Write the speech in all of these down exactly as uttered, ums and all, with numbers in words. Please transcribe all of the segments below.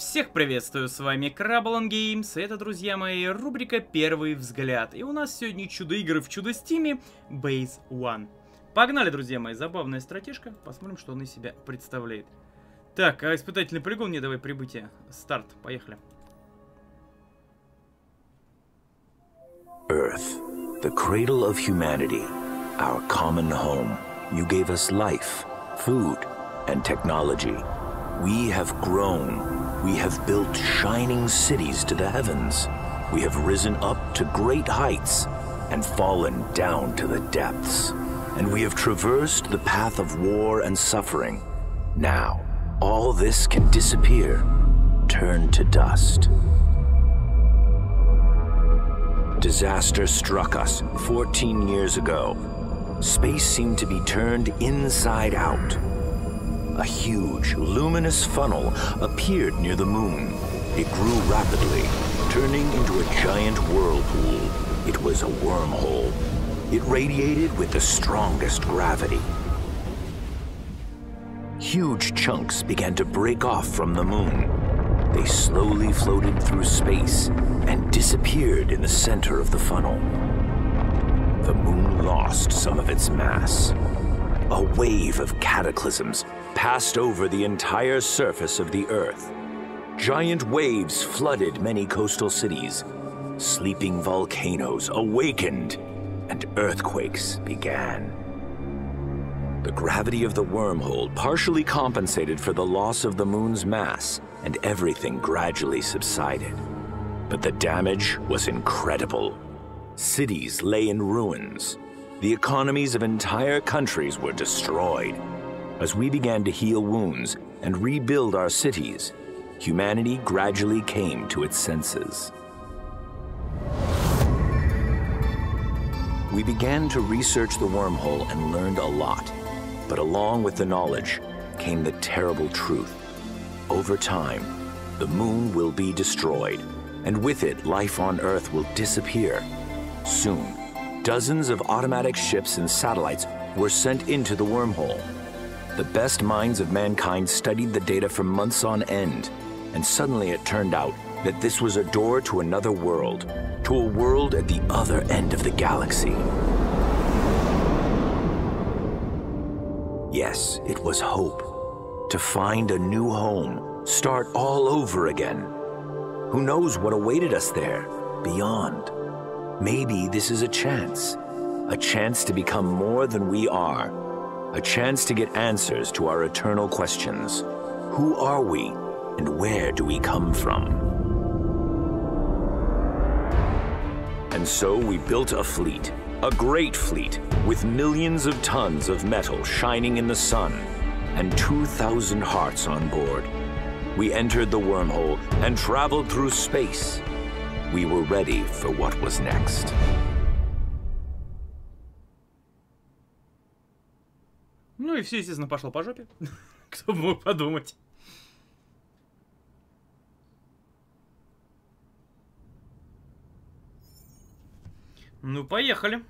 Всех приветствую, с вами Crablon Games, и это, друзья мои, рубрика «Первый взгляд». И у нас сегодня чудо-игры в чудо-стиме Base One. Погнали, друзья мои, забавная стратежка, посмотрим, что он из себя представляет. Так, а испытательный полигон, не давай прибытие. Старт, поехали. Earth, the cradle of humanity, our common home. You gave us life, food, and technology. We have grown. We have built shining cities to the heavens. We have risen up to great heights and fallen down to the depths. And we have traversed the path of war and suffering. Now, all this can disappear, turn to dust. Disaster struck us fourteen years ago. Space seemed to be turned inside out. A huge, luminous funnel appeared near the moon. It grew rapidly, turning into a giant whirlpool. It was a wormhole. It radiated with the strongest gravity. Huge chunks began to break off from the moon. They slowly floated through space and disappeared in the center of the funnel. The moon lost some of its mass. A wave of cataclysms passed over the entire surface of the Earth. Giant waves flooded many coastal cities. Sleeping volcanoes awakened, and earthquakes began. The gravity of the wormhole partially compensated for the loss of the moon's mass, and everything gradually subsided. But the damage was incredible. Cities lay in ruins. The economies of entire countries were destroyed. As we began to heal wounds and rebuild our cities, humanity gradually came to its senses. We began to research the wormhole and learned a lot. But along with the knowledge came the terrible truth. Over time, the moon will be destroyed, and with it, life on Earth will disappear. Soon, dozens of automatic ships and satellites were sent into the wormhole. The best minds of mankind studied the data for months on end, and suddenly it turned out that this was a door to another world, to a world at the other end of the galaxy. Yes, it was hope. To find a new home, start all over again. Who knows what awaited us there, beyond? Maybe this is a chance. A chance to become more than we are. A chance to get answers to our eternal questions. Who are we, and where do we come from? And so we built a fleet. A great fleet, with millions of tons of metal shining in the sun, and two thousand hearts on board. We entered the wormhole and traveled through space. We were ready for what was next. Ну и все, естественно, пошло по жопе. Кто бы мог подумать. Ну, поехали.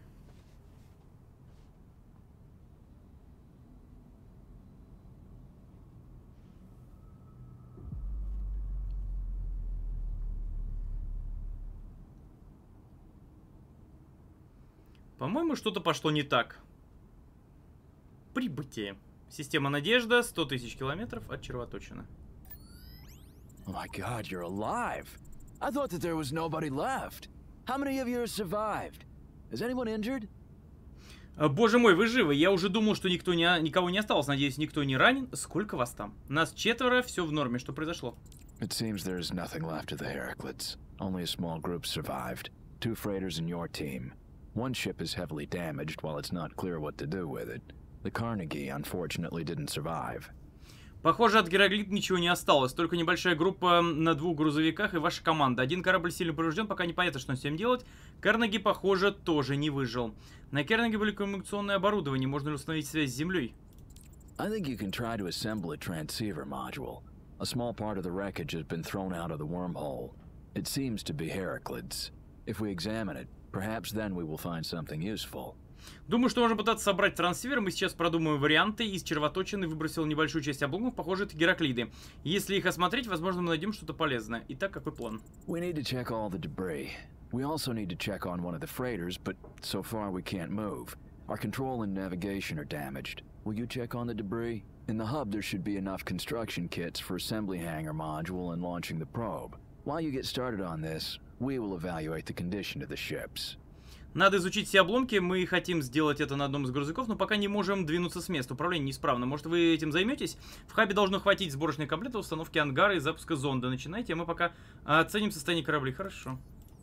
По-моему, что-то пошло не так. Прибытие. Система Надежда, сто тысяч километров от червоточины. Oh my God, you're alive! I thought that there was nobody left. How many of you survived? Is anyone injured? Боже мой, вы живы. Я уже думал, что никто не, никого не осталось. Надеюсь, никто не ранен. Сколько вас там? Нас четверо, все в норме. Что произошло? It seems there's nothing left of the Heraclids. Only a small group survived. Two freighters in your team. One ship is heavily damaged while it's not clear what to do with it. The Carnegie, unfortunately, didn't survive. Похоже, от Гераклит ничего не осталось. Только небольшая группа на двух грузовиках и ваша команда. Один корабль сильно поврежден, пока непонятно, что с ним делать. Карнеги, похоже, тоже не выжил. На Карнеги были коммуникационное оборудование. Можно ли установить связь с Землей? I think you can try to assemble a transceiver module. A small part of the wreckage has been thrown out of the wormhole. It seems to be Heraclids. If we examine it, perhaps then we will find something useful. Думаю, что можно пытаться собрать трансфер. Мы сейчас продумаем варианты. Из червоточины выбросил небольшую часть обломков. Похоже, это Гераклиды. Если их осмотреть, возможно, мы найдем что-то полезное. Итак, какой план? We need to check all the debris. We also need to check on one of the freighters, but so far we can't move. Our control and navigation are damaged. Will you check on the debris? In the hub, there should be enough construction kits for assembly hangar module and launching the probe. While you get started on this, we will evaluate the condition of the ships. Надо изучить все обломки. Мы хотим сделать это на одном из грузовиков, но пока не можем двинуться с места. Управление неисправно. Может, вы этим займетесь? В хабе должно хватить сборочный комплект, установки ангара и запуска зонда. Начинайте, а мы пока оценим состояние кораблей. Хорошо.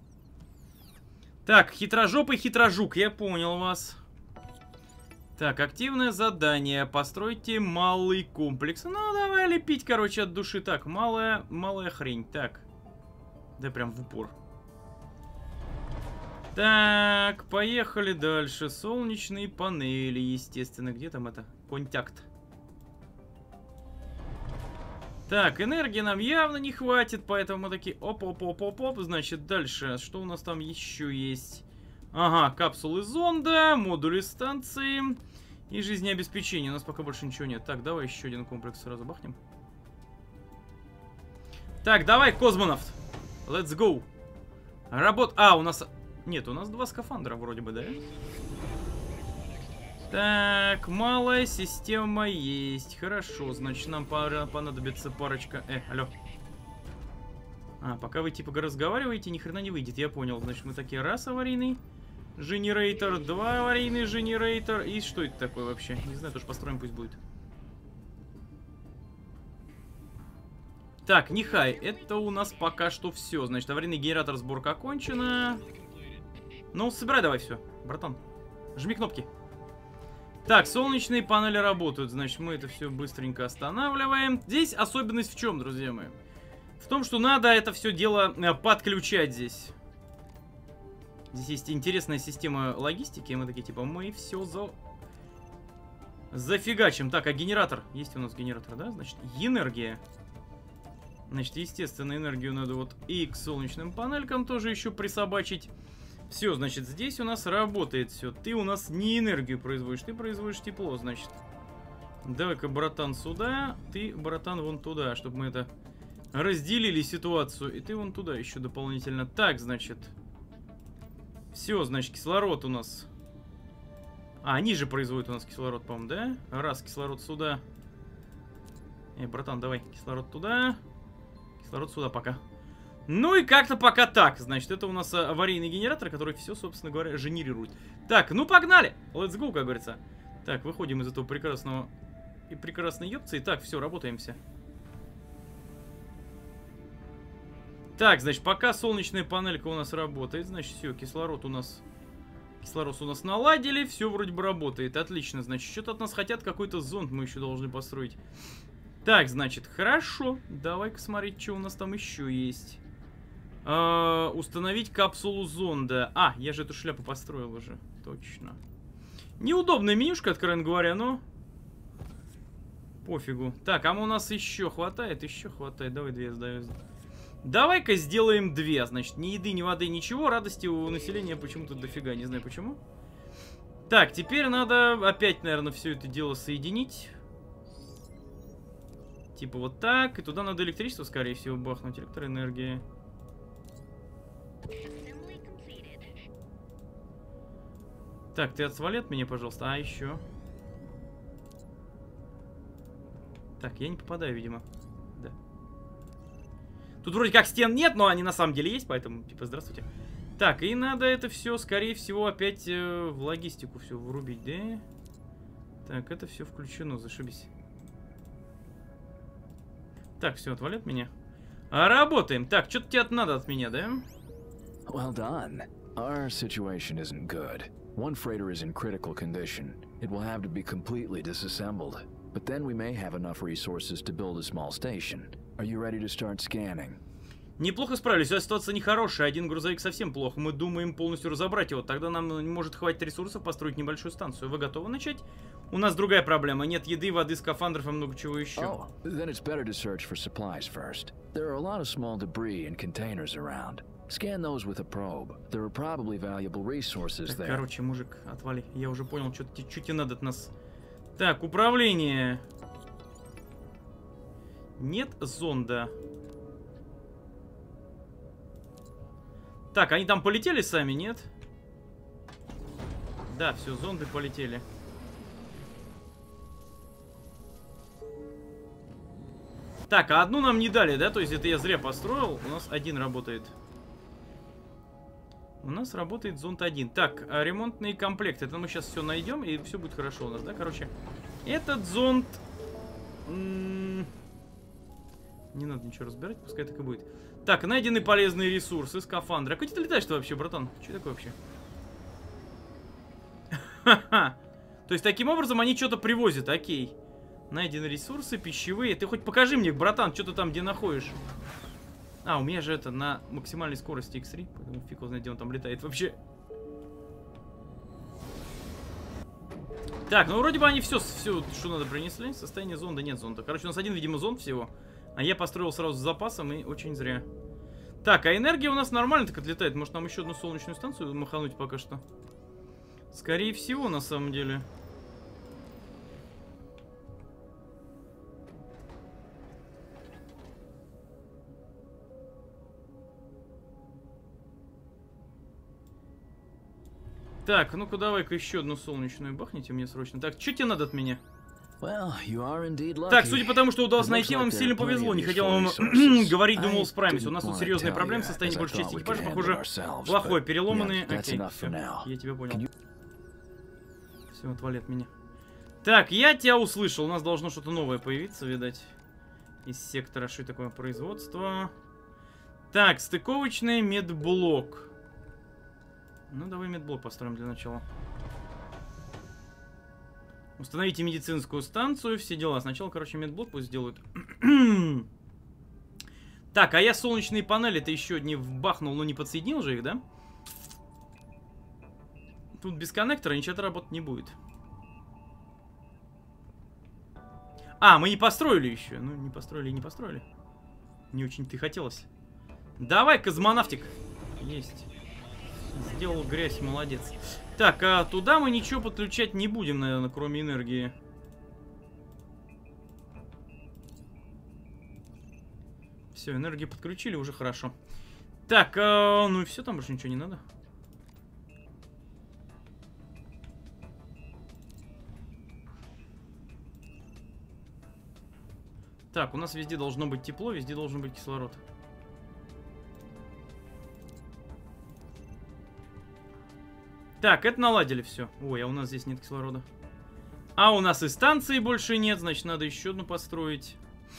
Так, хитрожопый хитрожук. Я понял вас. Так, активное задание. Постройте малый комплекс. Ну, давай лепить, короче, от души. Так, малая, малая хрень. Так. Да прям в упор. Так, поехали дальше. Солнечные панели, естественно. Где там это? Контакт. Так, энергии нам явно не хватит, поэтому мы такие оп-оп-оп-оп-оп. Значит, дальше. Что у нас там еще есть? Ага, капсулы зонда, модули станции и жизнеобеспечение. У нас пока больше ничего нет. Так, давай еще один комплекс сразу бахнем. Так, давай, космонавт. Let's go. Работ... А, у нас... Нет, у нас два скафандра вроде бы, да? Так, малая система есть. Хорошо, значит, нам пора, понадобится парочка... Э, алло. А, пока вы типа разговариваете, ни хрена не выйдет, я понял. Значит, мы такие, раз аварийный генератор, два аварийный генератор. И что это такое вообще? Не знаю, тоже построим, пусть будет. Так, нехай, это у нас пока что все. Значит, аварийный генератор, сборка окончена. Ну, собирай давай все, братан. Жми кнопки. Так, солнечные панели работают. Значит, мы это все быстренько останавливаем. Здесь особенность в чем, друзья мои? В том, что надо это все дело подключать здесь. Здесь есть интересная система логистики. Мы такие, типа, мы все за... зафигачим. Так, а генератор? Есть у нас генератор, да? Значит, энергия. Значит, естественно, энергию надо вот и к солнечным панелькам тоже еще присобачить. Все, значит, здесь у нас работает все. Ты у нас не энергию производишь, ты производишь тепло, значит. Давай-ка, братан, сюда. Ты, братан, вон туда, чтобы мы это разделили ситуацию. И ты вон туда еще дополнительно. Так, значит. Все, значит, кислород у нас. А, они же производят у нас кислород, по-моему, да? Раз, кислород сюда. Эй, братан, давай, кислород туда. Кислород сюда пока. Ну и как-то пока так. Значит, это у нас аварийный генератор, который все, собственно говоря, генерирует. Так, ну погнали! Let's go, как говорится. Так, выходим из этого прекрасного и прекрасной ёпции. Так, все, работаем все. Так, значит, пока солнечная панелька у нас работает, значит, все, кислород у нас... Кислород у нас наладили, все вроде бы работает. Отлично, значит, что-то от нас хотят, какой-то зонд мы еще должны построить. Так, значит, хорошо. Давай-ка смотреть, что у нас там еще есть. Uh, установить капсулу зонда. А, я же эту шляпу построил уже. Точно. Неудобная менюшка, откровенно говоря, но... Пофигу. Так, а у нас еще хватает? Еще хватает. Давай две сдаю. Давай-ка сделаем две. Значит, ни еды, ни воды, ничего. Радости у населения почему-то дофига. Не знаю почему. Так, теперь надо опять, наверное, все это дело соединить. Типа вот так. И туда надо электричество, скорее всего, бахнуть. Электроэнергия. Так, ты отсвали от меня, пожалуйста. А, еще. Так, я не попадаю, видимо. Да. Тут вроде как стен нет, но они на самом деле есть, поэтому, типа, здравствуйте. Так, и надо это все, скорее всего, опять э, в логистику все врубить, да? Так, это все включено, зашибись. Так, все, отвали от меня. А, работаем. Так, что-то тебе надо от меня, да? Well done. Our situation isn't good. One freighter is in critical condition. It will have to be completely disassembled. But then we may have enough resources to build a small station. Are you ready to start scanning? Неплохо справились, а ситуация нехорошая. Один грузовик совсем плохо. Мы думаем полностью разобрать его. Тогда нам может хватить ресурсов построить небольшую станцию. Вы готовы начать? У нас другая проблема. Нет еды, воды, скафандров и много чего еще. Oh, then it's better to search for supplies first. There are a lot of small debris and containers around. Scan those with a probe. There are probably valuable resources Так, there. короче, мужик, отвали. Я уже понял, что тебе надо от нас. Так, управление. Нет зонда. Так, они там полетели сами, нет? Да, все, зонды полетели. Так, а одну нам не дали, да? То есть это я зря построил. У нас один работает. У нас работает зонд один. Так, а ремонтные комплекты. Это мы сейчас все найдем, и все будет хорошо у нас, да? Короче, этот зонд... Не надо ничего разбирать, пускай так и будет. Так, найдены полезные ресурсы, скафандры. А куда ты летаешь-то вообще, братан? Что такое вообще? Ха-ха. То есть таким образом они что-то привозят, окей. Найдены ресурсы, пищевые. Ты хоть покажи мне, братан, что ты там где находишь. А, у меня же это на максимальной скорости икс три, поэтому фиг его знает, где он там летает вообще. Так, ну вроде бы они все, все, что надо, принесли. Состояние зонда, нет зонда. Короче, у нас один, видимо, зонд всего. А я построил сразу с запасом, и очень зря. Так, а энергия у нас нормально так отлетает. Может, нам еще одну солнечную станцию махануть пока что? Скорее всего, на самом деле. Так, ну-ка давай-ка еще одну солнечную бахните мне срочно. Так, что тебе надо от меня? Well, you are indeed lucky. Так, судя по тому, что удалось найти, вам сильно повезло. Не хотел вам говорить, думал, справимся. У нас тут серьезные проблемы, состояние большей части экипажа, похоже, плохое, переломанные. Окей, все, я тебя понял. Все, отвали от меня. Так, я тебя услышал. У нас должно что-то новое появиться, видать. Из сектора, что такое производство. Так, стыковочный медблок. Ну, давай медблок построим для начала. Установите медицинскую станцию, все дела. Сначала, короче, медблок пусть сделают. Так, а я солнечные панели-то еще не вбахнул, но не подсоединил же их, да? Тут без коннектора ничего работать не будет. А, мы не построили еще. Ну, не построили и не построили. Не очень-то хотелось. Давай, космонавтик. Есть. Сделал грязь, молодец. Так, а туда мы ничего подключать не будем, наверное, кроме энергии. Все, энергию подключили, уже хорошо. Так, а, ну и все, там больше ничего не надо. Так, у нас везде должно быть тепло, везде должен быть кислород. Так, это наладили все. Ой, а у нас здесь нет кислорода. А у нас и станции больше нет, значит, надо еще одну построить.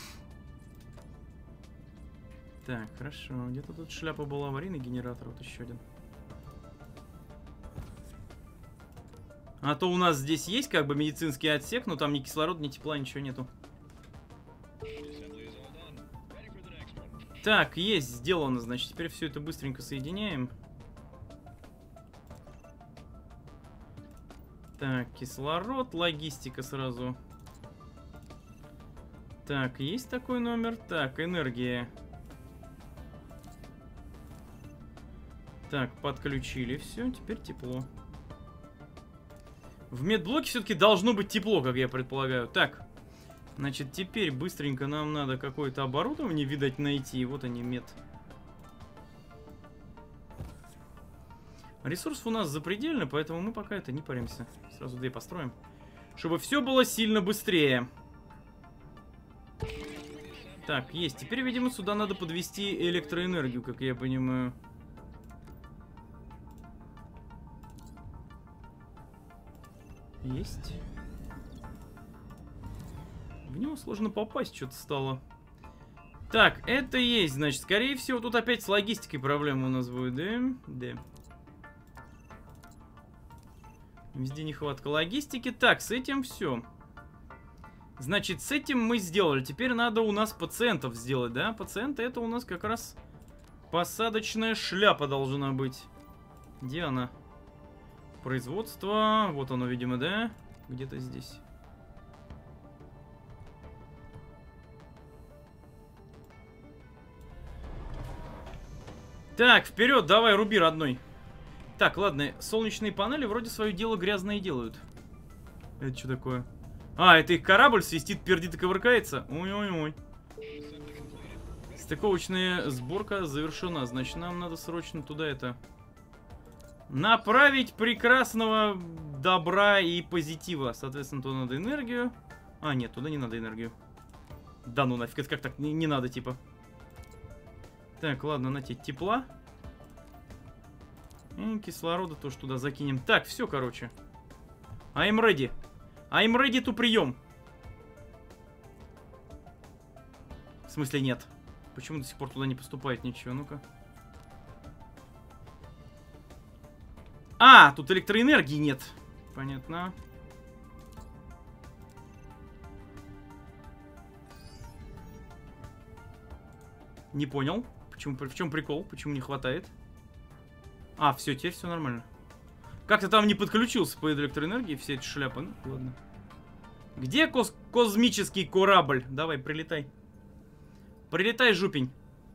Так, хорошо. Где-то тут шляпа была, аварийный генератор, вот еще один. А то у нас здесь есть как бы медицинский отсек, но там ни кислорода, ни тепла, ничего нету. Так, есть, сделано, значит, теперь все это быстренько соединяем. Так, кислород, логистика сразу. Так, есть такой номер. Так, энергия. Так, подключили все, теперь тепло. В медблоке все-таки должно быть тепло, как я предполагаю. Так, значит, теперь быстренько нам надо какое-то оборудование, видать, найти. Вот они, мед. Ресурсов у нас запредельно, поэтому мы пока это не паримся. Сразу две построим. Чтобы все было сильно быстрее. Так, есть. Теперь, видимо, сюда надо подвести электроэнергию, как я понимаю. Есть. В него сложно попасть, что-то стало. Так, это есть, значит. Скорее всего, тут опять с логистикой проблема у нас будет, да? Да. Везде нехватка логистики. Так, с этим все. Значит, с этим мы сделали. Теперь надо у нас пациентов сделать, да? Пациенты, это у нас как раз посадочная шляпа должна быть. Где она? Производство. Вот оно, видимо, да? Где-то здесь. Так, вперед, давай, руби, родной. Так, ладно, солнечные панели вроде свое дело грязное делают. Это что такое? А, это их корабль свистит, пердит и ковыркается? Ой-ой-ой. Стыковочная сборка завершена. Значит, нам надо срочно туда это... направить прекрасного добра и позитива. Соответственно, туда надо энергию. А, нет, туда не надо энергию. Да ну нафиг, это как так? Не, не надо, типа. Так, ладно, на тебе тепла. И кислорода тоже туда закинем. Так, все, короче. I'm ready. I'm ready to прием. В смысле нет? Почему до сих пор туда не поступает ничего? Ну-ка. А, тут электроэнергии нет. Понятно. Не понял. Почему, в чем прикол? Почему не хватает? А, все, теперь все нормально. Как-то там не подключился по электроэнергии все эти шляпы. Ну, ладно. Где кос космический корабль? Давай, прилетай. Прилетай, жупень.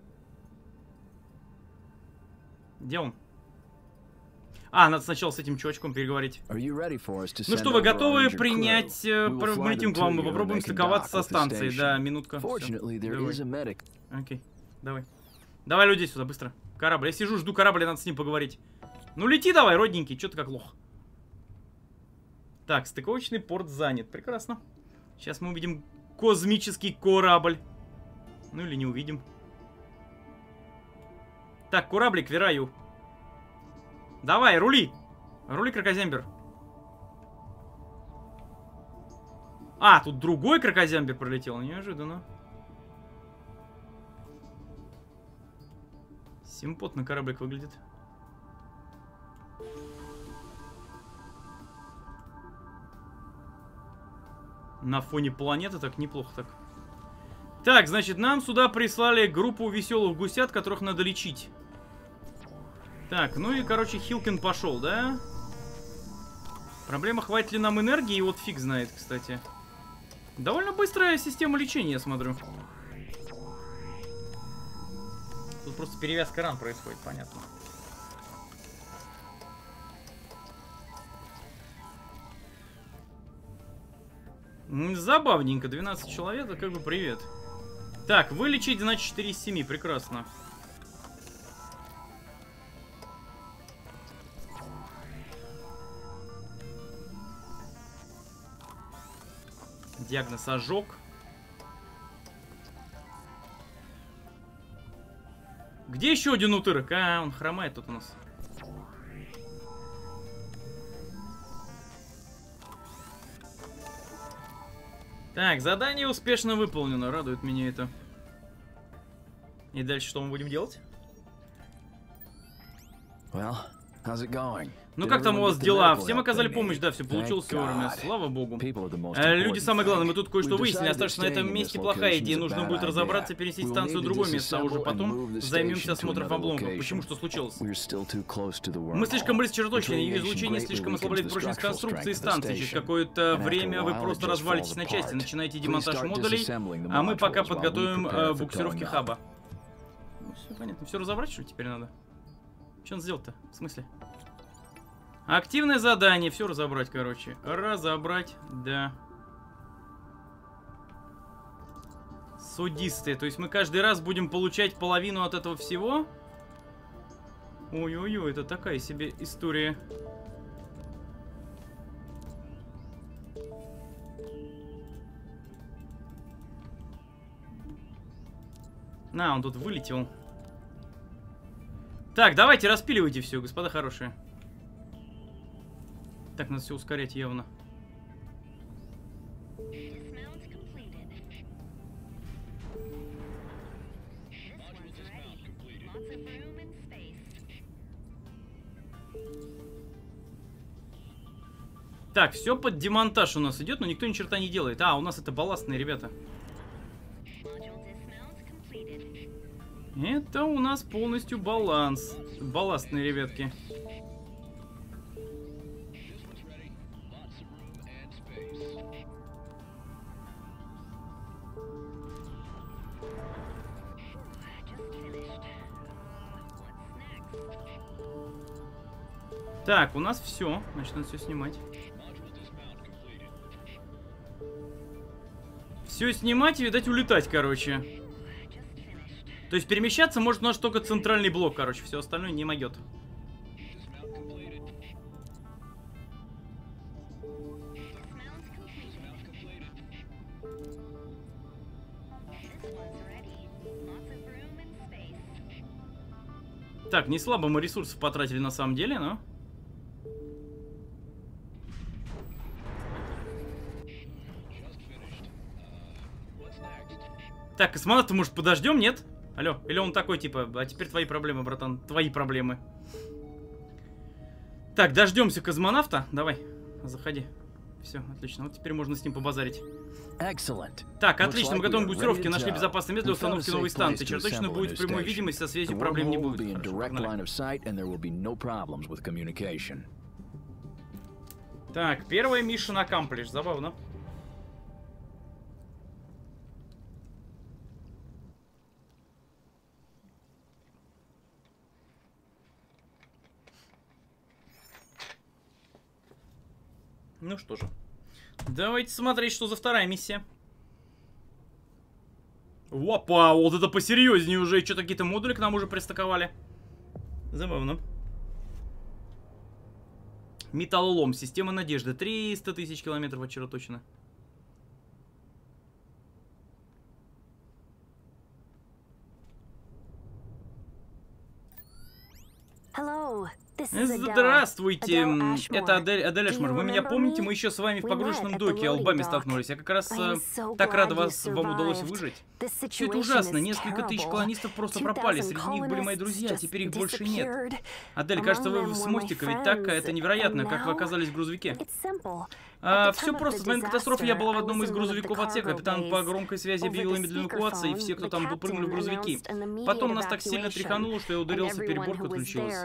Где он? А, надо сначала с этим чувачком переговорить. Ну что, вы готовы принять... Мы летим к вам, мы попробуем стыковаться со станцией. Да, минутка. Давай. Окей, давай. Давай людей сюда, быстро. Корабль. Я сижу, жду корабля, надо с ним поговорить. Ну лети давай, родненький, что ты как лох. Так, стыковочный порт занят. Прекрасно. Сейчас мы увидим космический корабль. Ну или не увидим. Так, кораблик, Вераю. Давай, рули. Рули, крокозямбер. А, тут другой крокозямбер пролетел. Неожиданно. Симпотно кораблик выглядит. На фоне планеты так неплохо так. Так, значит, нам сюда прислали группу веселых гусят, которых надо лечить. Так, ну и, короче, Хилкин пошел, да? Проблема, хватит ли нам энергии, вот фиг знает, кстати. Довольно быстрая система лечения, я смотрю. Тут просто перевязка ран происходит, понятно. Забавненько, двенадцать человек, а как бы привет. Так, вылечить, значит, четыре из семи, прекрасно. Диагноз ожог. Где еще один утырок? А, он хромает тут у нас. Так, задание успешно выполнено. Радует меня это. И дальше что мы будем делать? Well, how's it going? Ну как там у вас дела? Всем оказали помощь, да, все получилось вовремя, слава богу. Э, люди самое главное, мы тут кое-что выяснили, оставшись на этом месте плохая идея, нужно будет разобраться, пересесть станцию в другое место, а уже потом займемся осмотром обломков. Почему, что случилось? Мы слишком близко к черточине, ее излучение слишком ослабляет прочность конструкции станции. Через какое-то время вы просто развалитесь на части, начинаете демонтаж модулей, а мы пока подготовим э, буксировки хаба. Ну, все понятно, все разобрать, что ли, теперь надо? Что надо сделать-то? В смысле? Активное задание, все разобрать, короче. Разобрать, да. Судисты, то есть мы каждый раз будем получать половину от этого всего? Ой-ой-ой, это такая себе история. На, он тут вылетел. Так, давайте распиливайте все, господа хорошие. Так, надо все ускорять явно. Так, все под демонтаж у нас идет, но никто ни черта не делает. А, у нас это балластные ребята. Это у нас полностью баланс. Балластные ребятки. Так, у нас все. Значит, надо все снимать. Все снимать и, видать, улетать, короче. То есть перемещаться может у нас только центральный блок, короче. Все остальное не могет. Так, не слабо мы ресурсов потратили на самом деле, но... Так, космонавта, может, подождем, нет? Алло, или он такой, типа, а теперь твои проблемы, братан, твои проблемы. Так, дождемся космонавта. Давай, заходи. Все, отлично, вот теперь можно с ним побазарить. Так, отлично, мы готовим буксировки, нашли безопасное место для установки новой станции. Черточно будет прямой видимость, со связью проблем не будет. Хорошо, так, первая mission accomplished, забавно. Ну что же, давайте смотреть, что за вторая миссия. Опа, вот это посерьезнее уже. Что-то какие-то модули к нам уже пристыковали. Забавно. Металлолом. Система надежды. триста тысяч километров от червоточины. Здравствуйте, это Адель, Адель Эшмор. Вы меня помните? Мы еще с вами в погрузочном доке лбами столкнулись. Я как раз э, так рада вас, вам удалось выжить. Все это ужасно. Несколько тысяч колонистов просто пропали. Среди них были мои друзья, теперь их больше нет. Адель, кажется, вы с мостика, ведь так, это невероятно, как вы оказались в грузовике. А, все просто. В момент катастрофы я была в одном из грузовиков отсека. Капитан по громкой связи объявил медленную эвакуацию, и все, кто там был, прыгнули в грузовики. Потом нас так сильно тряхануло, что я ударился в переборку и отключилась.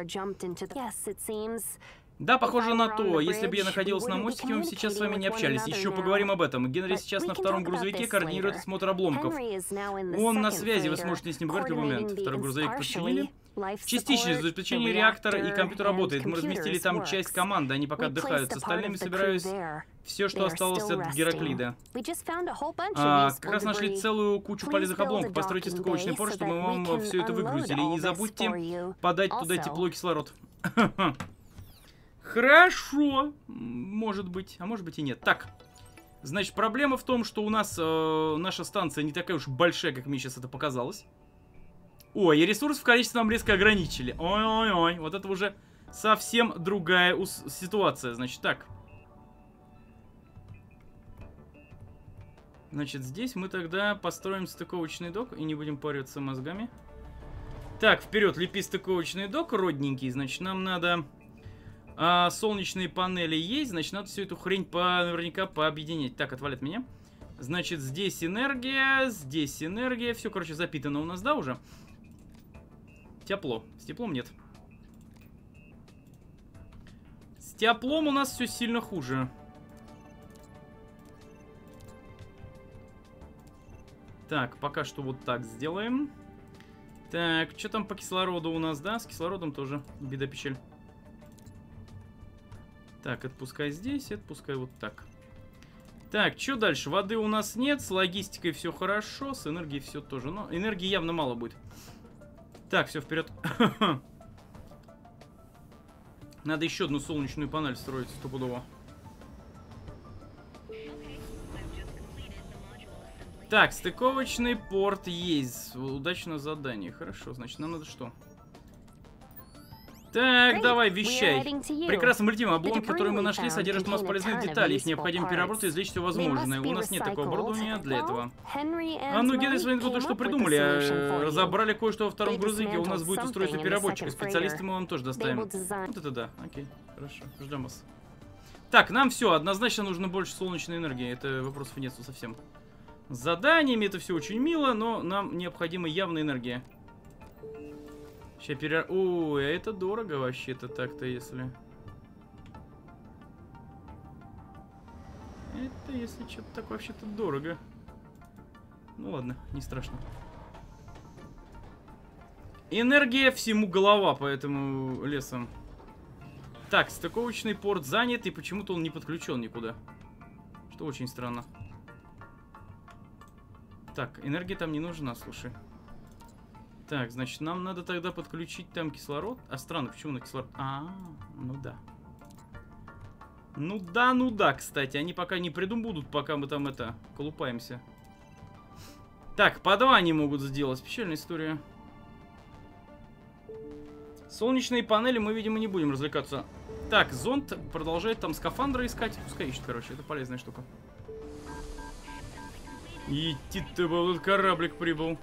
Да, похоже на то. Если бы я находился на мостике, мы сейчас с вами не общались. Еще поговорим об этом. Генри сейчас на втором грузовике координирует осмотр обломков. Он на связи, вы сможете с ним говорить в любой момент. Второй грузовик починили? Частично, из-за исключения реактора и компьютер работает. Мы разместили там часть команды, они пока отдыхают. С остальными собираюсь все, что осталось от Гераклида. А, как раз нашли целую кучу полезных обломков. Постройте стыковочный порт, чтобы мы вам все это выгрузили. И не забудьте подать туда тепло и кислород. Хорошо. Может быть, а может быть и нет. Так, значит, проблема в том, что у нас э, наша станция не такая уж большая, как мне сейчас это показалось. Ой, и ресурсов в количестве нам резко ограничили. Ой-ой-ой, вот это уже совсем другая ситуация. Значит, так. Значит, здесь мы тогда построим стыковочный док и не будем париться мозгами. Так, вперед, лепи стыковочный док, родненький. Значит, нам надо... А, солнечные панели есть, значит, надо всю эту хрень по, наверняка пообъединять. Так, отвалит меня. Значит, здесь энергия, здесь энергия. Все, короче, запитано у нас, да, уже? Тепло. С теплом нет. С теплом у нас все сильно хуже. Так, пока что вот так сделаем. Так, что там по кислороду у нас, да? С кислородом тоже беда-печаль. Так, отпускай здесь, отпускай вот так. Так, что дальше? Воды у нас нет, с логистикой все хорошо, с энергией все тоже. Но энергии явно мало будет. Так, все, вперед. Надо еще одну солнечную панель строить стопудово. Так, стыковочный порт есть. Удачное задание. Хорошо, значит, нам надо что? Так, давай, вещай. Прекрасно, мы летим. Обломки, которые мы нашли, содержат массу полезных деталей. Их необходимо переработать и извлечь все возможное. У нас нет такого оборудования для этого. А ну, Генри с вами тут что придумали. Разобрали кое-что во втором грузовике. У нас будет устройство переработчика. Специалисты мы вам тоже доставим. Вот это да. Окей, хорошо. Ждем вас. Так, нам все. Однозначно нужно больше солнечной энергии. Это вопросов нет совсем. С заданиями это все очень мило, но нам необходима явная энергия. Сейчас пере... Ой, а это дорого вообще-то так-то, если... Это, если что-то так вообще-то дорого. Ну ладно, не страшно. Энергия всему голова, поэтому лесом. Так, стыковочный порт занят, и почему-то он не подключен никуда. Что очень странно. Так, энергия там не нужна, слушай. Так, значит, нам надо тогда подключить там кислород. А странно, почему на кислород? А, ну да. Ну да, ну да, кстати. Они пока не придум будут, пока мы там это, колупаемся. Так, по два они могут сделать. Печальная история. Солнечные панели мы, видимо, не будем развлекаться. Так, зонд продолжает там скафандры искать. Пускай ищет, короче, это полезная штука. Идти-то был, тут кораблик прибыл.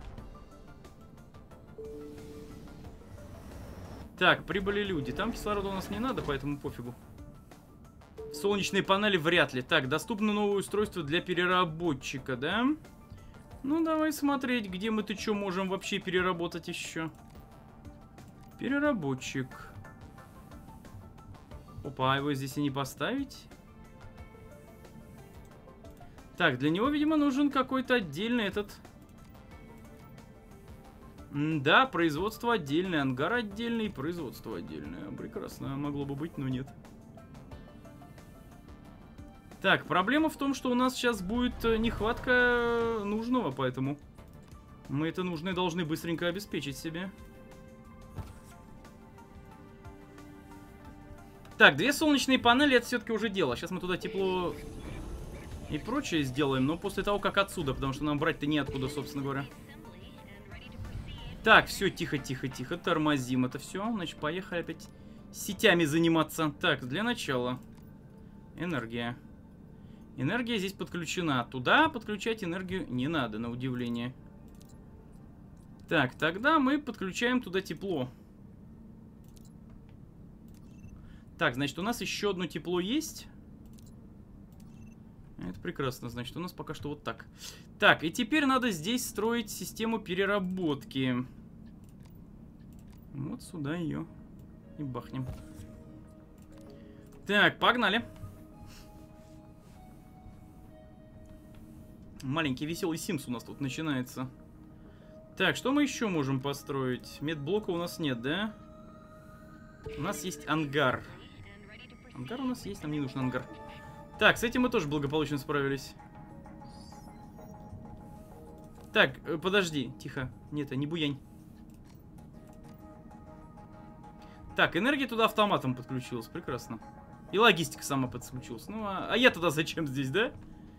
Так, прибыли люди. Там кислорода у нас не надо, поэтому пофигу. Солнечные панели вряд ли. Так, доступно новое устройство для переработчика, да? Ну, давай смотреть, где мы-то что можем вообще переработать еще. Переработчик. Опа, его здесь и не поставить. Так, для него, видимо, нужен какой-то отдельный этот... М да, производство отдельное, ангар отдельный, производство отдельное. Прекрасно, могло бы быть, но нет. Так, проблема в том, что у нас сейчас будет нехватка нужного, поэтому мы это нужное должны быстренько обеспечить себе. Так, две солнечные панели, это все-таки уже дело. Сейчас мы туда тепло и прочее сделаем, но после того, как отсюда, потому что нам брать-то неоткуда, собственно говоря. Так, все, тихо, тихо, тихо, тормозим это все. Значит, поехали опять сетями заниматься. Так, для начала. Энергия. Энергия здесь подключена. Туда подключать энергию не надо, на удивление. Так, тогда мы подключаем туда тепло. Так, значит, у нас еще одно тепло есть. Это прекрасно, значит, у нас пока что вот так. Так, и теперь надо здесь строить систему переработки. Вот сюда ее и бахнем. Так, погнали. Маленький веселый Симс у нас тут начинается. Так, что мы еще можем построить? Медблока у нас нет, да? У нас есть ангар. Ангар у нас есть, нам не нужен ангар. Так, с этим мы тоже благополучно справились. Так, подожди, тихо. Нет, не буянь. Так, энергия туда автоматом подключилась, прекрасно. И логистика сама подключилась. Ну, а, а я туда зачем здесь, да?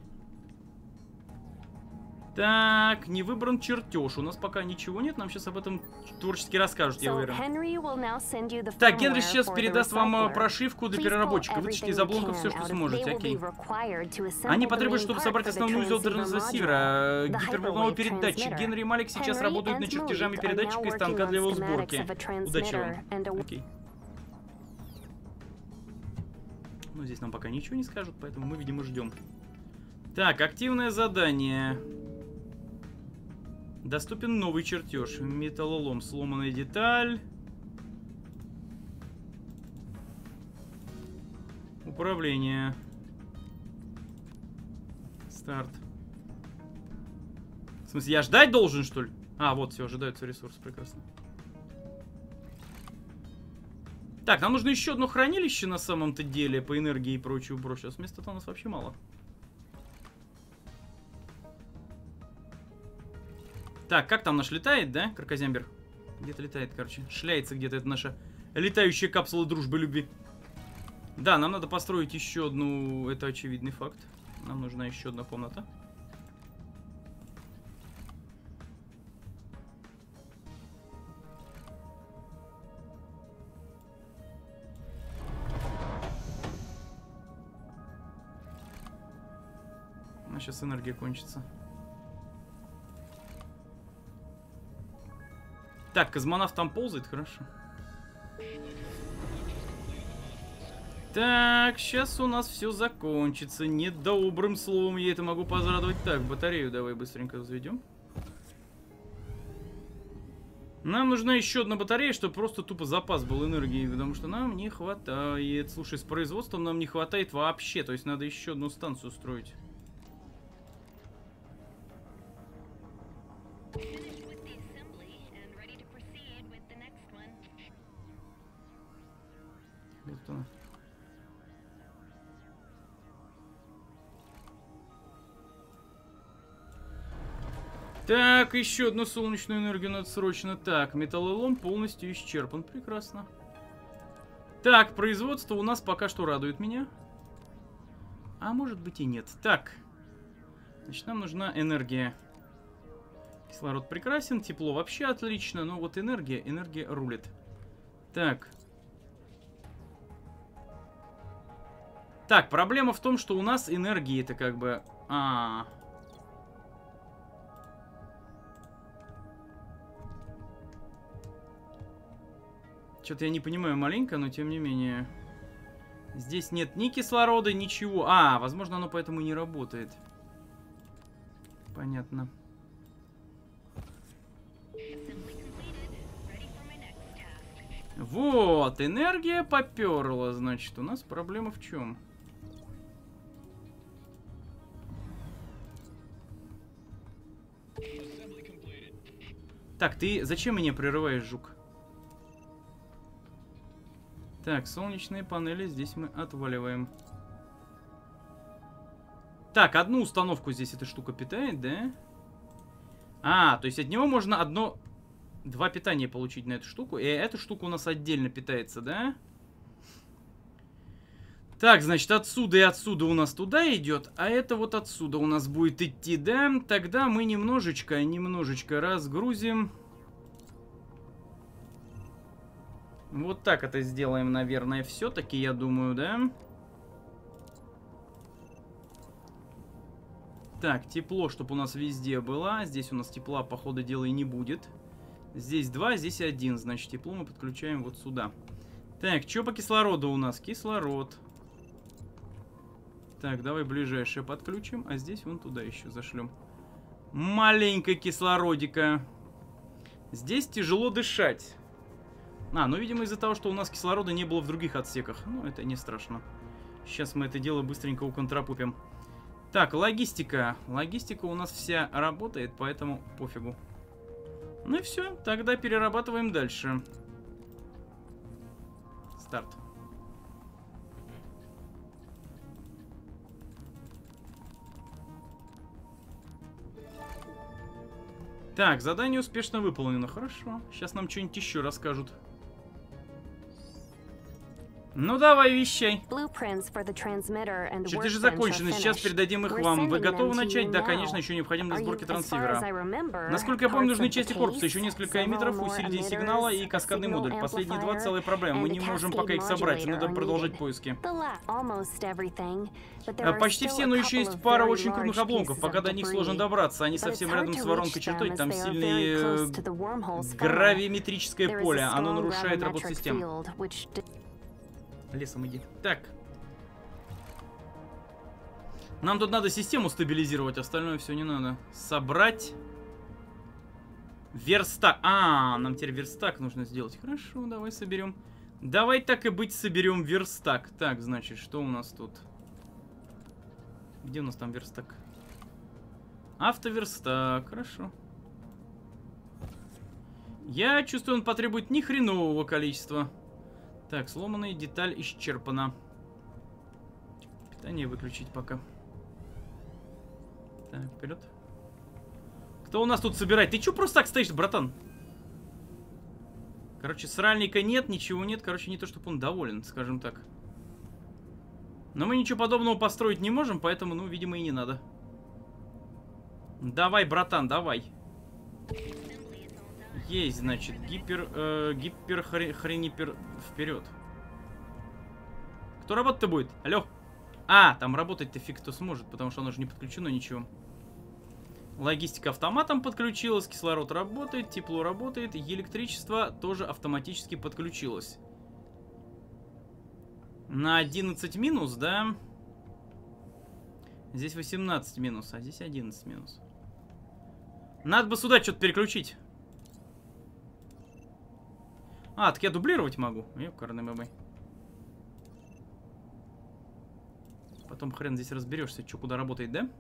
Так, не выбран чертеж. У нас пока ничего нет, нам сейчас об этом творчески расскажут, я уверен. Так, Генри сейчас передаст вам прошивку для переработчика. Вытащите из обломков все, что сможете, окей. Они потребуют, чтобы собрать основной узел трансосивера, гиперволновой передатчик. Генри и Малик сейчас работают над чертежами передатчика и станка для его сборки. Удачи вам. Окей. Ну, здесь нам пока ничего не скажут, поэтому мы, видимо, ждем. Так, активное задание. Доступен новый чертеж. Металлолом, сломанная деталь. Управление. Старт. В смысле, я ждать должен, что ли? А, вот, все, ожидаются ресурсы, прекрасно. Так, нам нужно еще одно хранилище на самом-то деле по энергии и прочее, прочее. Места-то у нас вообще мало. Так, как там наш летает, да, кракозямбер? Где-то летает, короче. Шляется где-то, это наша летающая капсула дружбы любви. Да, нам надо построить еще одну, это очевидный факт. Нам нужна еще одна комната. У нас сейчас энергия кончится. Так, космонавт там ползает, хорошо. Так, сейчас у нас все закончится. Недобрым словом я это могу порадовать. Так, батарею давай быстренько заведем. Нам нужна еще одна батарея, чтобы просто тупо запас был энергии, потому что нам не хватает. Слушай, с производством нам не хватает вообще, то есть надо еще одну станцию строить. тут она? Так, еще одну солнечную энергию надо срочно. Так, металлолом полностью исчерпан. Прекрасно. Так, производство у нас пока что радует меня. А может быть и нет. Так. Значит, нам нужна энергия. Кислород прекрасен, тепло вообще отлично. Но вот энергия, энергия рулит. Так. Так, проблема в том, что у нас энергии-то как бы... А, -а, -а. Что-то я не понимаю маленько, но тем не менее. Здесь нет ни кислорода, ничего. А, возможно, оно поэтому и не работает. Понятно. Вот, энергия поперла, значит. У нас проблема в чем? Так, ты зачем меня прерываешь, жук? Так, солнечные панели здесь мы отваливаем. Так, одну установку здесь эта штука питает, да? А, то есть от него можно одно... Два питания получить на эту штуку. И эта штука у нас отдельно питается, да? Так, значит, отсюда и отсюда у нас туда идет. А это вот отсюда у нас будет идти, да? Тогда мы немножечко, немножечко разгрузим... Вот так это сделаем, наверное, все-таки, я думаю, да? Так, тепло, чтобы у нас везде было. Здесь у нас тепла, по ходу дела, и не будет. Здесь два, здесь один. Значит, тепло мы подключаем вот сюда. Так, что по кислороду у нас? Кислород. Так, давай ближайшее подключим. А здесь вон туда еще зашлем. Маленькая кислородика. Здесь тяжело дышать. А, ну, видимо, из-за того, что у нас кислорода не было в других отсеках. Ну, это не страшно. Сейчас мы это дело быстренько уконтрапупим. Так, логистика. Логистика у нас вся работает, поэтому пофигу. Ну и все, тогда перерабатываем дальше. Старт. Так, задание успешно выполнено. Хорошо. Сейчас нам что-нибудь еще расскажут. Ну давай, вещай. Чертежи закончены, сейчас передадим их вам. Вы готовы начать? Да, конечно, еще необходимо для сборки трансивера. Насколько я помню, нужны части корпуса, еще несколько эмиттеров, усилителей сигнала и каскадный модуль. Последние два целая проблема, мы не можем пока их собрать, надо продолжать поиски. Почти все, но еще есть пара очень крупных обломков, пока до них сложно добраться. Они совсем рядом с воронкой чертой, там сильное э, гравиметрическое поле, оно нарушает работу систем. Лесом иди. Так. Нам тут надо систему стабилизировать, остальное все не надо. Собрать. Верстак. А, нам теперь верстак нужно сделать. Хорошо, давай соберем. Давай так и быть, соберем верстак. Так, значит, что у нас тут? Где у нас там верстак? Автоверстак, хорошо. Я чувствую, он потребует ни хренового количества. Так, сломанная деталь исчерпана. Питание выключить пока. Так, вперед. Кто у нас тут собирает? Ты чё просто так стоишь, братан? Короче, сральника нет, ничего нет. Короче, не то, чтобы он доволен, скажем так. Но мы ничего подобного построить не можем, поэтому, ну, видимо, и не надо. Давай, братан, давай. Есть, значит, гипер, э, гипер хренипер вперед. Кто работать-то будет? Алло? А, там работать-то фиг кто сможет, потому что оно же не подключено, ничего. Логистика автоматом подключилась, кислород работает, тепло работает, электричество тоже автоматически подключилось. На одиннадцать минус, да? Здесь восемнадцать минус, а здесь одиннадцать минус. Надо бы сюда что-то переключить. А, так я дублировать могу. Ёкарный бабай. Потом хрен здесь разберешься, что куда работает, да?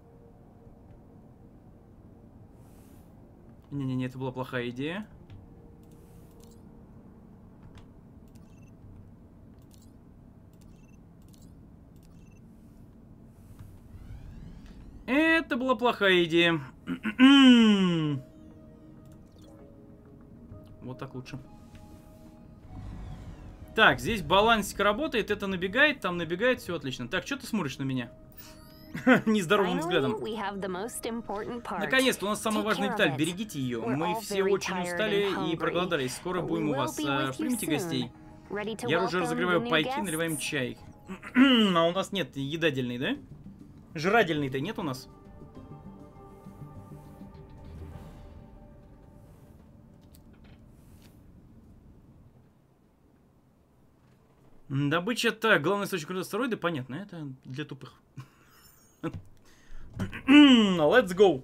Не-не-не, это была плохая идея. — Это была плохая идея. Вот так лучше. Так, здесь балансик работает, это набегает, там набегает, все отлично. Так, что ты смотришь на меня? Нездоровым взглядом. Наконец-то у нас самая важная деталь. Берегите ее. Мы все очень устали и проголодались. Скоро будем у вас. Примите гостей. Я уже разогреваю пайки, наливаем чай. А у нас нет едадельной, да? Жрадельной-то нет у нас? Добыча-то, главный источник астероида, понятно, это для тупых. Let's go!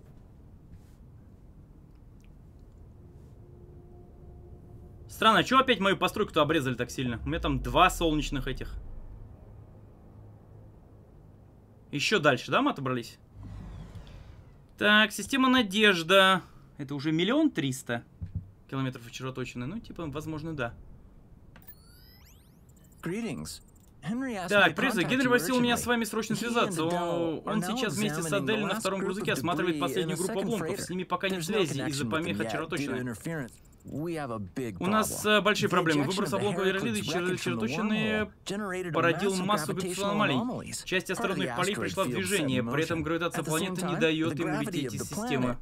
Странно, а чего опять мою постройку-то обрезали так сильно? У меня там два солнечных этих. Еще дальше, да, мы отобрались? Так, система Надежда. Это уже миллион триста километров от червоточины. Ну, типа, возможно, да. Так, пресса, Генри просил меня с вами срочно связаться. О, он сейчас вместе с Адель на втором грузовике осматривает последнюю группу обломков. С ними пока нет связи из-за помех от червоточины. У нас uh, большие проблемы. Выброс обломков Иролиды через червоточины породил массу гравитационных аномалий. Часть астероидных полей пришла в движение, при этом гравитация планеты не дает им улететь из системы.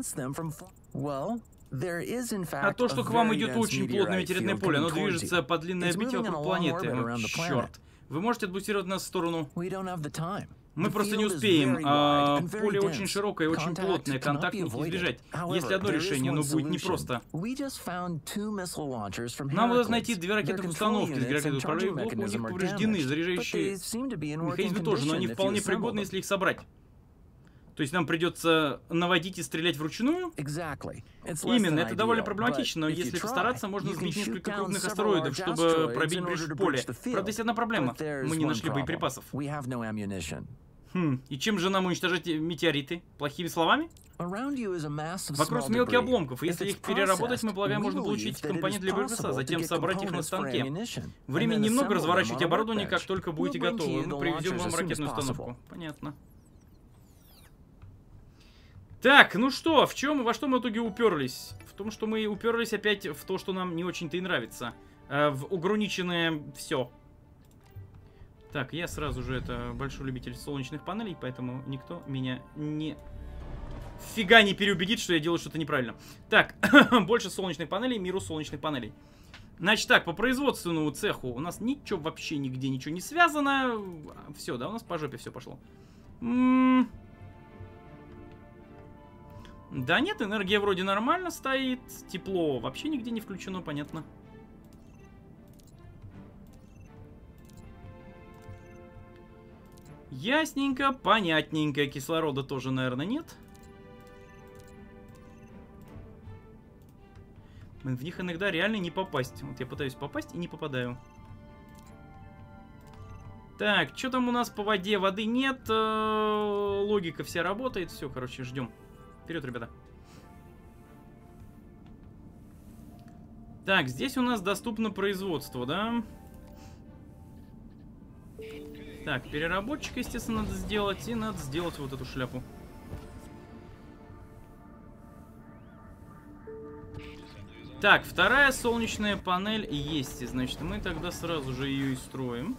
А то, что к вам идет очень плотное метеоритное поле, оно движется по длинной орбите вокруг планеты. О, черт. Вы можете отбуксировать нас в сторону? Мы просто не успеем. А, поле очень широкое и очень плотное, контакт не избежать. Если одно решение, но будет непросто. Нам удалось найти две ракетных установки с гравитационным управлением блоком, у них повреждены, заряжающие механизмы тоже, но они вполне пригодны, если их собрать. То есть нам придется наводить и стрелять вручную? Именно, это довольно проблематично, но если постараться, можно сбить несколько крупных астероидов, чтобы пробить брешь в поле. Правда, есть одна проблема. Мы не нашли боеприпасов. Хм, и чем же нам уничтожать метеориты? Плохими словами? Вокруг мелких обломков, и если их переработать, мы полагаем, можно получить компоненты для боеприпаса, затем собрать их на станке. Времени немного разворачивать оборудование, как только будете готовы. Мы привезем вам ракетную установку. Понятно. Так, ну что, в чем, во что мы в итоге уперлись? В том, что мы уперлись опять в то, что нам не очень-то и нравится. Э, в ограниченное все. Так, я сразу же это большой любитель солнечных панелей, поэтому никто меня не... Фига не переубедит, что я делаю что-то неправильно. Так, больше солнечных панелей, миру солнечных панелей. Значит так, по производственному цеху у нас ничего вообще нигде ничего не связано. Все, да, у нас по жопе все пошло. М-м- Да нет, энергия вроде нормально стоит. Тепло вообще нигде не включено, понятно. Ясненько, понятненько. Кислорода тоже, наверное, нет. В них иногда реально не попасть. Вот я пытаюсь попасть и не попадаю. Так, что там у нас по воде? Воды нет. Логика вся работает. Все, короче, ждем. Вперед, ребята. Так, здесь у нас доступно производство, да? Так, переработчик, естественно, надо сделать. И надо сделать вот эту шляпу. Так, вторая солнечная панель есть. Значит, мы тогда сразу же ее и строим.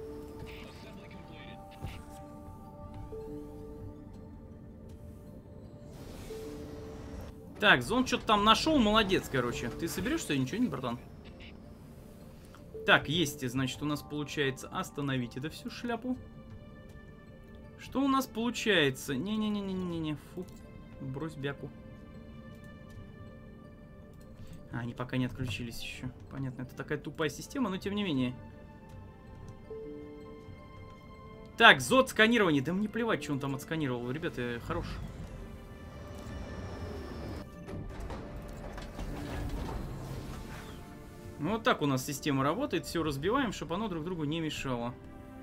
Так, Зон что-то там нашел, молодец, короче. Ты соберешься? Ничего не, братан? Так, есть, значит, у нас получается остановить это всю шляпу. Что у нас получается? Не-не-не-не-не-не, фу, брось бяку. А, они пока не отключились еще. Понятно, это такая тупая система, но тем не менее. Так, зод сканирование. Да мне плевать, что он там отсканировал. Ребята, хорош. Ну, вот так у нас система работает. Все разбиваем, чтобы оно друг другу не мешало.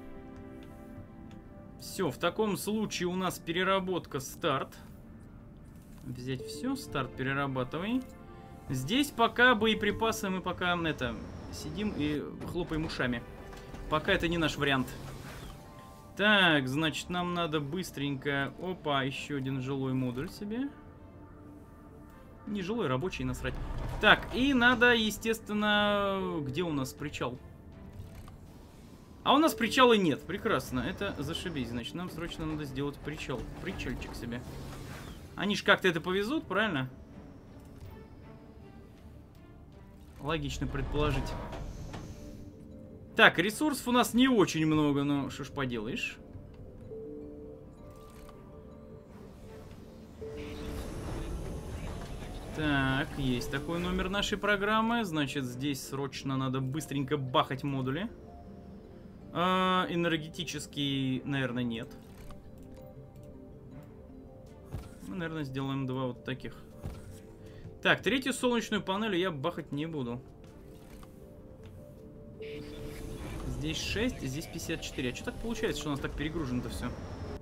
Все, в таком случае у нас переработка старт. Взять все, старт перерабатывай. Здесь пока боеприпасы мы пока это сидим и хлопаем ушами. Пока это не наш вариант. Так, значит, нам надо быстренько... Опа, еще один жилой модуль себе. Не жилой, рабочий, насрать. Так, и надо, естественно... Где у нас причал? А у нас причала нет. Прекрасно, это зашибись. Значит, нам срочно надо сделать причал. Причальчик себе. Они ж как-то это повезут, правильно? Логично предположить. Так, ресурсов у нас не очень много, но что ж поделаешь. Так, есть такой номер нашей программы. Значит, здесь срочно надо быстренько бахать модули. А, энергетический, наверное, нет. Мы, наверное, сделаем два вот таких. Так, третью солнечную панель я бахать не буду. Здесь шесть, здесь пятьдесят четыре. А что так получается, что у нас так перегружено-то все?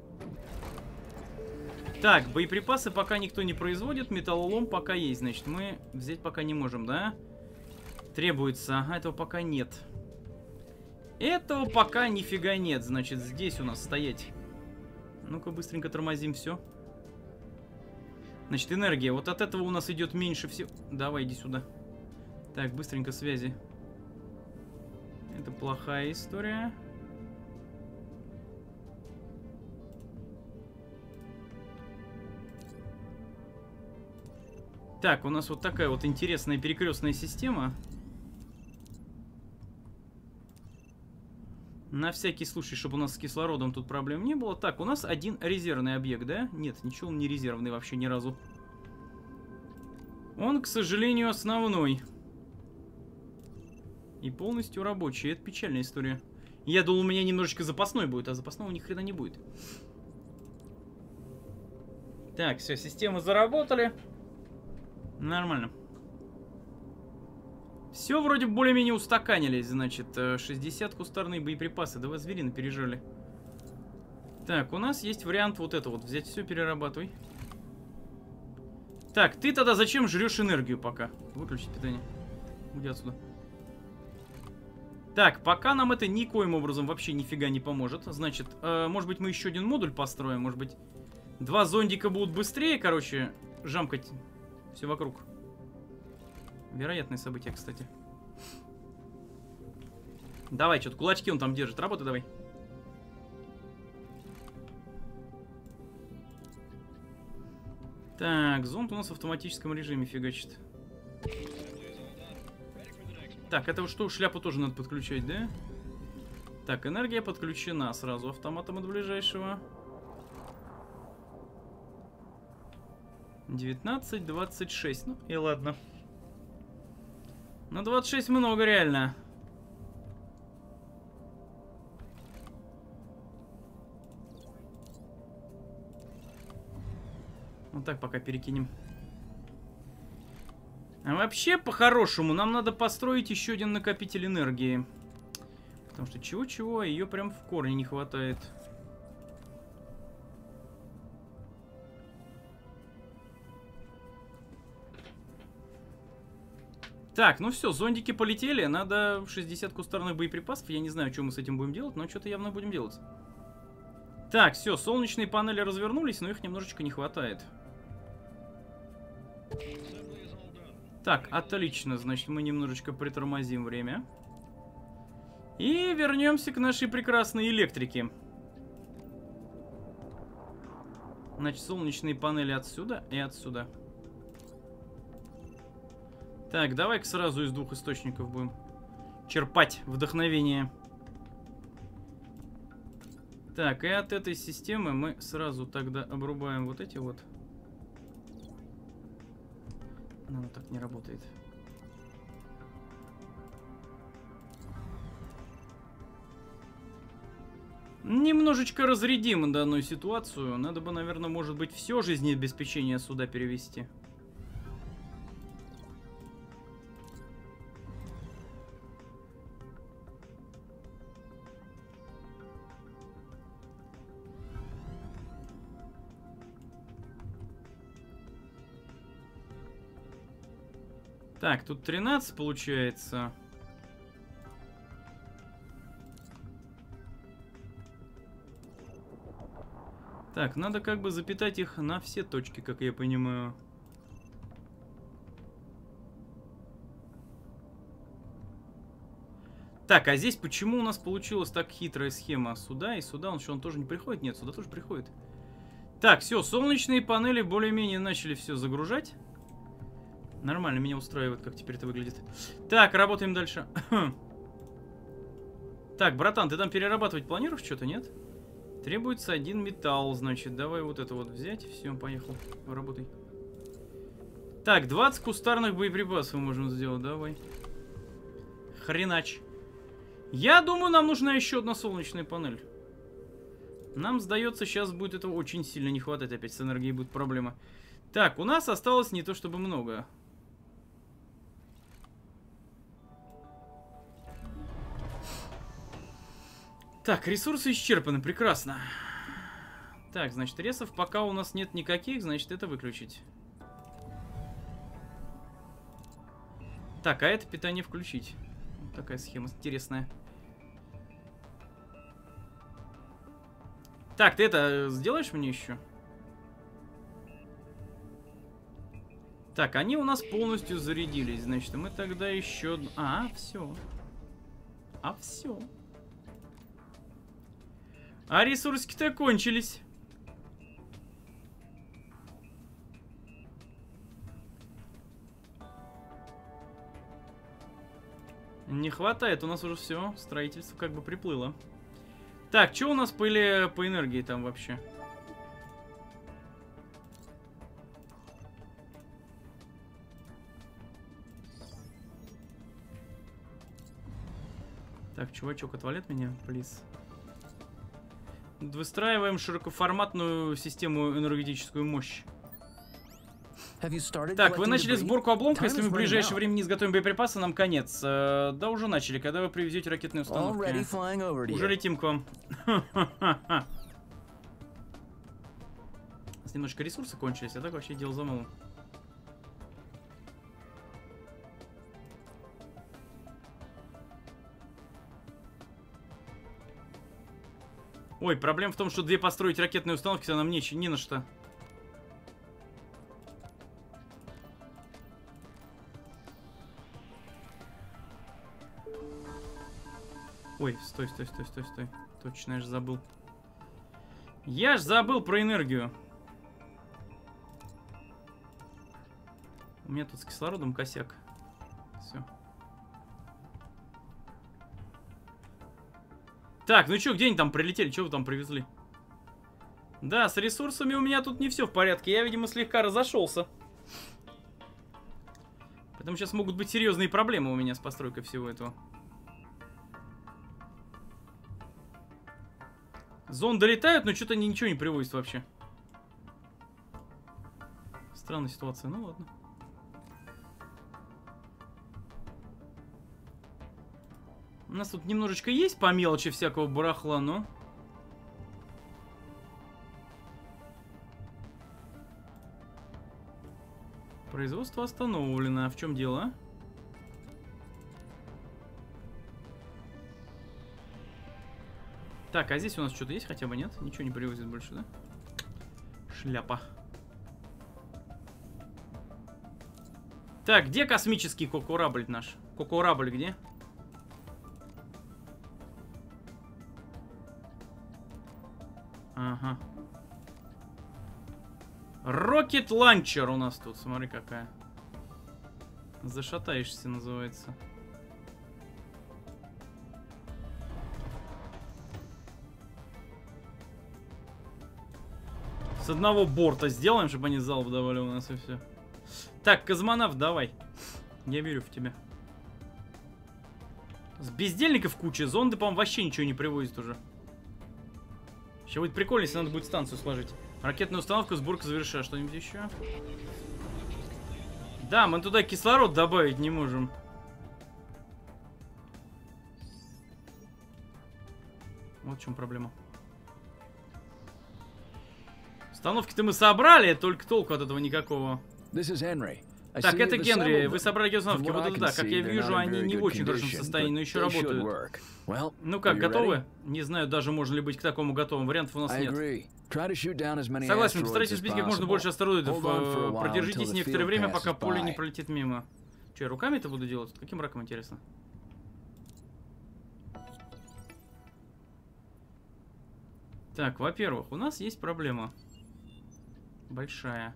Так, боеприпасы пока никто не производит. Металлолом пока есть. Значит, мы взять пока не можем, да? Требуется. А этого пока нет. Этого пока нифига нет. Значит, здесь у нас стоять. Ну-ка, быстренько тормозим все. Значит, энергия. Вот от этого у нас идет меньше всего. Давай, иди сюда. Так, быстренько связи. Это плохая история. Так, у нас вот такая вот интересная перекрестная система. На всякий случай, чтобы у нас с кислородом тут проблем не было. Так, у нас один резервный объект, да? Нет, ничего он не резервный вообще ни разу. Он, к сожалению, основной. И полностью рабочий. Это печальная история. Я думал, у меня немножечко запасной будет, а запасного ни хрена не будет. Так, все, системы заработали. Нормально. Все вроде более-менее устаканились, значит, шестьдесят кустарные боеприпасы. Да вы зверины пережали. Так, у нас есть вариант вот это вот. Взять все, перерабатывай. Так, ты тогда зачем жрешь энергию пока? Выключить питание. Уйди отсюда. Так, пока нам это никоим образом вообще нифига не поможет. Значит, э, может быть, мы еще один модуль построим. Может быть, два зондика будут быстрее, короче, жамкать все вокруг. Вероятное событие, кстати. Давай, что-то кулачки он там держит. Работай давай. Так, зонд у нас в автоматическом режиме фигачит. Так, это вот что, шляпу тоже надо подключать, да? Так, энергия подключена сразу автоматом от ближайшего. девятнадцать, двадцать шесть. Ну и ладно. На двадцать шесть много, реально. Вот так пока перекинем. А вообще, по-хорошему, нам надо построить еще один накопитель энергии. Потому что чего-чего, ее прям в корне не хватает. Так, ну все, зондики полетели. Надо шестьдесят кустарных боеприпасов. Я не знаю, что мы с этим будем делать, но что-то явно будем делать. Так, все, солнечные панели развернулись, но их немножечко не хватает. Так, отлично. Значит, мы немножечко притормозим время. И вернемся к нашей прекрасной электрике. Значит, солнечные панели отсюда и отсюда. Так, давай-ка сразу из двух источников будем черпать вдохновение. Так, и от этой системы мы сразу тогда обрубаем вот эти вот. Но оно так не работает. Немножечко разрядим данную ситуацию. Надо бы, наверное, может быть, все жизнеобеспечение сюда перевести. Так, тут тринадцать получается. Так, надо как бы запитать их на все точки, как я понимаю. Так, а здесь почему у нас получилась так хитрая схема? Сюда и сюда, он что, он тоже не приходит? Нет, сюда тоже приходит. Так, все, солнечные панели более-менее начали все загружать. Нормально, меня устраивает, как теперь это выглядит. Так, работаем дальше. Так, братан, ты там перерабатывать планируешь что-то, нет? Требуется один металл, значит. Давай вот это вот взять. Все, поехал. Работай. Так, двадцать кустарных боеприпасов мы можем сделать. Давай. Хренач. Я думаю, нам нужна еще одна солнечная панель. Нам, сдается, сейчас будет этого очень сильно не хватать. Опять с энергией будет проблема. Так, у нас осталось не то чтобы много. Так, ресурсы исчерпаны, прекрасно. Так, значит, ресов пока у нас нет никаких, значит, это выключить. Так, а это питание включить. Вот такая схема интересная. Так, ты это сделаешь мне еще? Так, они у нас полностью зарядились, значит, мы тогда еще... А, все. А, все. А ресурсы-то кончились. Не хватает, у нас уже все, строительство как бы приплыло. Так, что у нас были по энергии там вообще? Так, чувачок, отвали от меня, плиз. Выстраиваем широкоформатную систему энергетическую мощь. Так, вы начали сборку обломков. Если мы в ближайшее время не изготовим боеприпасы, нам конец. Э, да, уже начали. Когда вы привезете ракетные установки? Уже летим к вам. У нас немножко ресурсы кончились, а так вообще дело за малым. Ой, проблема в том, что две построить ракетные установки, нам не, не на что. Ой, стой, стой, стой, стой, стой. Точно, я же забыл. Я ж забыл про энергию. У меня тут с кислородом косяк. Все. Так, ну что, где они там прилетели? Что вы там привезли? Да, с ресурсами у меня тут не все в порядке. Я, видимо, слегка разошелся. Поэтому сейчас могут быть серьезные проблемы у меня с постройкой всего этого. Зонды летают, но что-то они ничего не привозят вообще. Странная ситуация, ну ладно. У нас тут немножечко есть по мелочи всякого барахла, но... Производство остановлено. А в чем дело? Так, а здесь у нас что-то есть хотя бы, нет? Ничего не привозит больше, да? Шляпа. Так, где космический кокорабль наш? Кокорабль где? Ага. Рокет ланчер у нас тут. Смотри, какая. Зашатаешься, называется. С одного борта сделаем, чтобы они залп давали у нас и все. Так, космонавт, давай. Я верю в тебя. С бездельников куча. Зонды, по-моему, вообще ничего не привозят уже. Еще будет прикольно, если надо будет станцию сложить. Ракетную установку, сборка завершена. Что-нибудь еще? Да, мы туда кислород добавить не можем. Вот в чем проблема. Установки-то мы собрали, только толку от этого никакого. This is Henry. Так, это Генри, вы собрали установки. Вот это да, как я вижу, они не в очень хорошем состоянии, но еще работают. Ну как, готовы? Не знаю даже, можно ли быть к такому готовым. Вариантов у нас нет. Согласен, постарайтесь сбить как можно больше астероидов. Продержитесь некоторое время, пока поле не пролетит мимо. Че, я руками это буду делать? Каким раком, интересно? Так, во-первых, у нас есть проблема. Большая.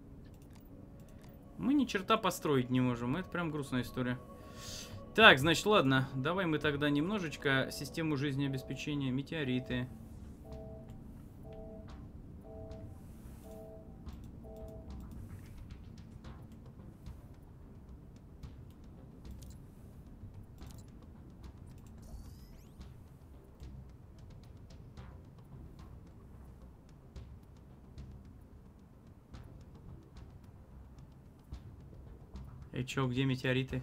Мы ни черта построить не можем. Это прям грустная история. Так, значит, ладно. Давай мы тогда немножечко систему жизнеобеспечения. Метеориты. И чё, где метеориты?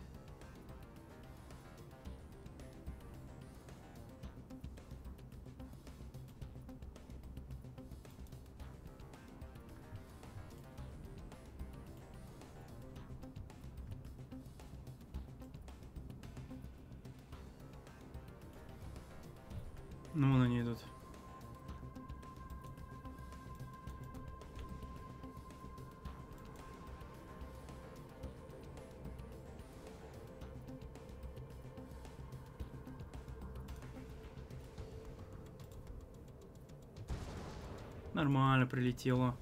Ну, вон они идут. Нормально прилетело.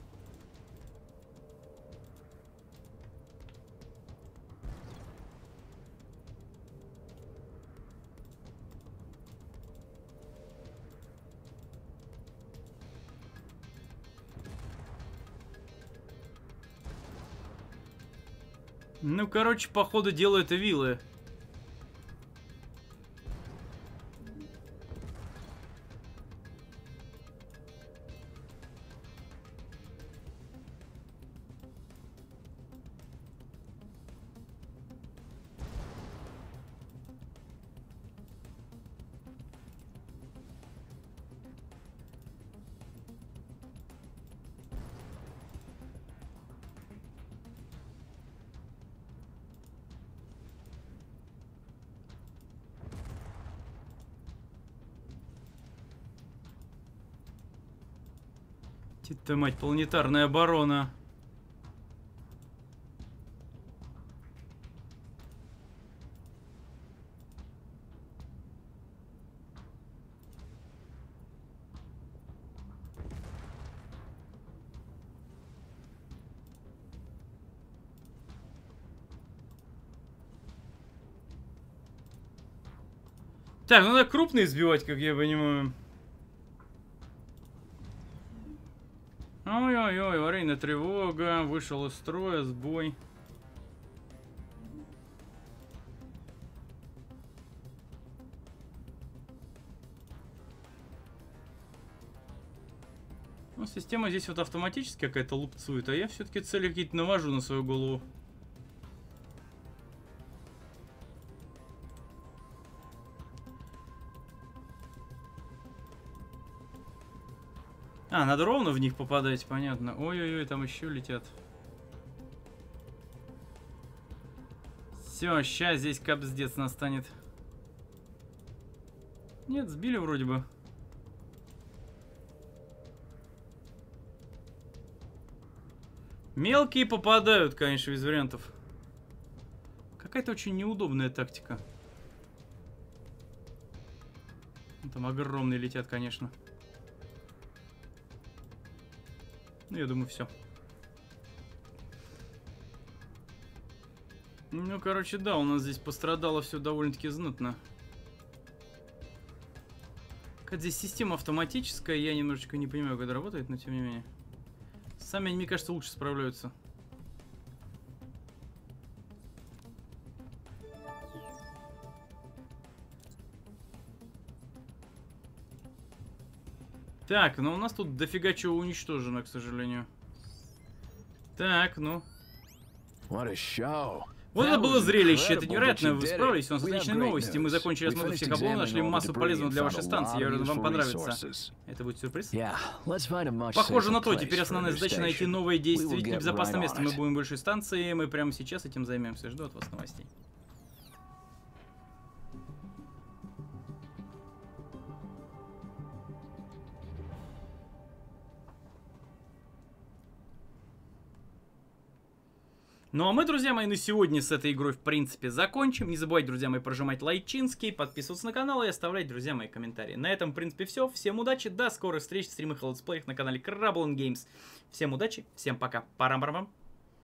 Ну, короче, походу дело это виллы. Ты, мать, планетарная оборона. Так, ну надо крупные сбивать, как я понимаю. Ой-ой-ой, аварийная тревога, вышел из строя, сбой. Ну, система здесь вот автоматически какая-то лупцует, а я все-таки цели какие-то навожу на свою голову. А, надо ровно в них попадать, понятно. Ой-ой-ой, там еще летят. Все, сейчас здесь капздец настанет. Нет, сбили вроде бы. Мелкие попадают, конечно, из вариантов. Какая-то очень неудобная тактика. Там огромные летят, конечно. Ну, я думаю, все. Ну, короче, да, у нас здесь пострадало все довольно-таки знатно. Как здесь система автоматическая, я немножечко не понимаю, как это работает, но тем не менее. Сами они, мне кажется, лучше справляются. Так, ну у нас тут дофига чего уничтожено, к сожалению. Так, ну. Вот это было зрелище, это невероятно, вы справились, у нас отличные новости. Мы закончили осмотр всех обломов, нашли массу полезного для вашей станции, я уверен, вам понравится. Это будет сюрприз? Похоже на то, теперь основная задача найти новое действительно безопасное место. Мы будем большой станции, мы прямо сейчас этим займемся. Жду от вас новостей. Ну а мы, друзья мои, на сегодня с этой игрой в принципе закончим. Не забывайте, друзья мои, прожимать лайчинский, подписываться на канал и оставлять, друзья мои, комментарии. На этом, в принципе, все. Всем удачи, до скорых встреч в стримах и летсплеях на канале Crablon Games. Всем удачи, всем пока. Парам-парам.